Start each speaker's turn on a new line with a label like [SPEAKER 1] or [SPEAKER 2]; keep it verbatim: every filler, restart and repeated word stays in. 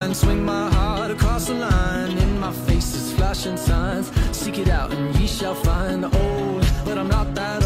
[SPEAKER 1] and swing my heart across the line. In my face is flashing signs. Seek it out and ye shall find. Old, but I'm not that